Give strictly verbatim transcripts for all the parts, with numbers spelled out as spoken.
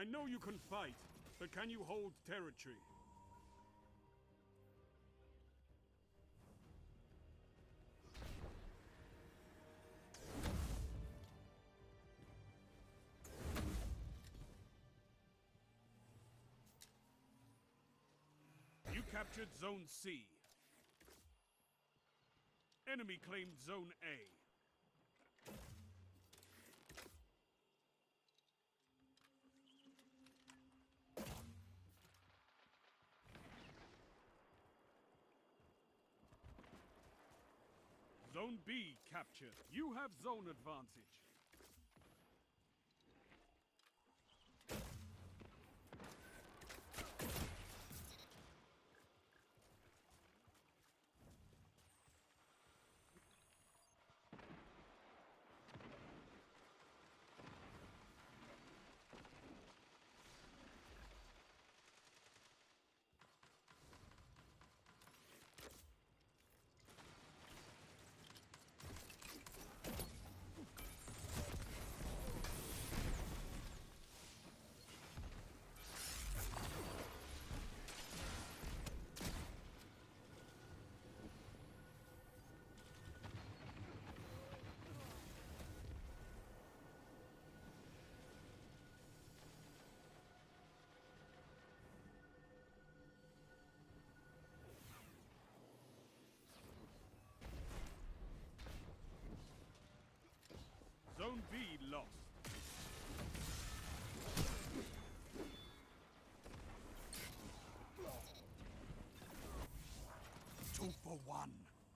I know you can fight, but can you hold territory? You captured Zone C. Enemy claimed Zone A. Zone B captured. You have zone advantage. Zone B lost. Two for one.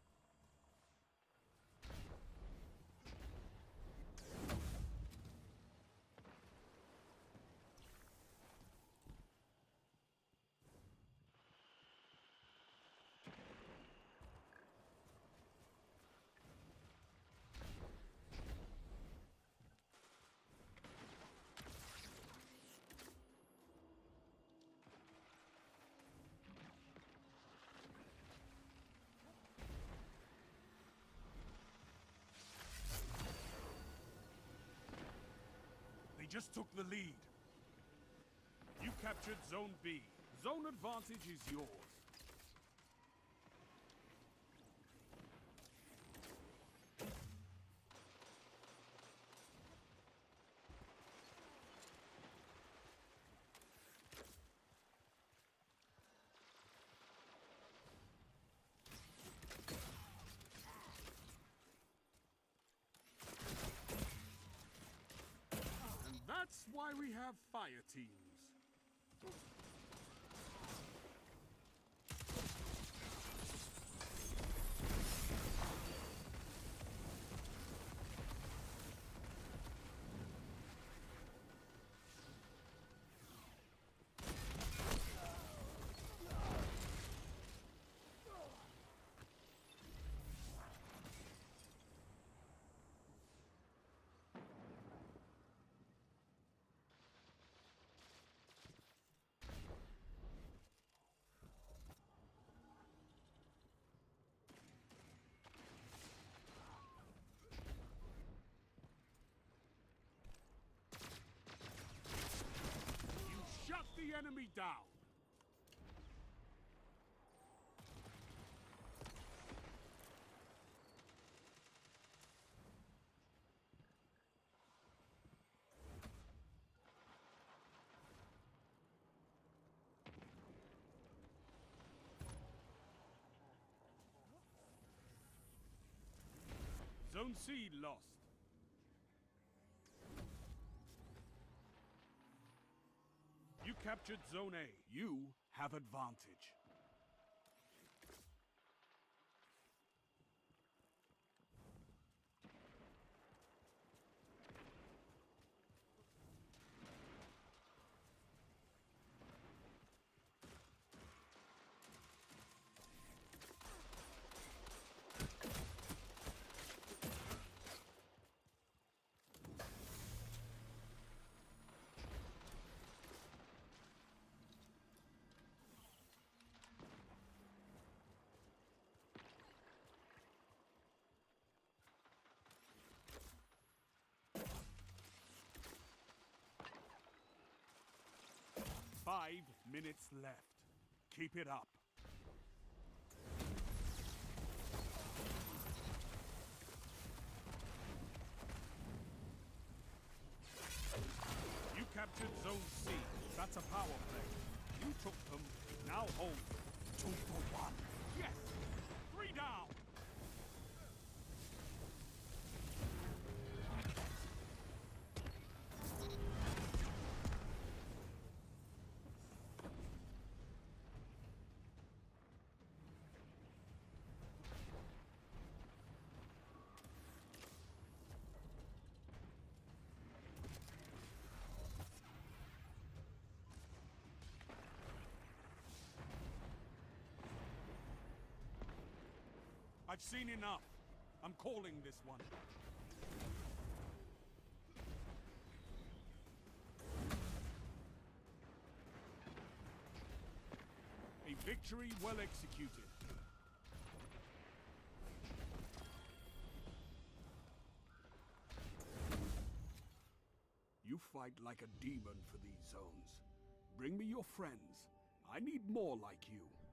They just took the lead. You captured Zone B. Zone advantage is yours. That's why we have fire teams. Shut the enemy down! Zone C lost. You captured Zone A. You have advantage. Five minutes left. Keep it up. You captured Zone C. That's a power play. You took them. Now hold them. Two for one. Yes! Three down! I've seen enough. I'm calling this one. A victory well executed. You fight like a demon for these zones. Bring me your friends. I need more like you.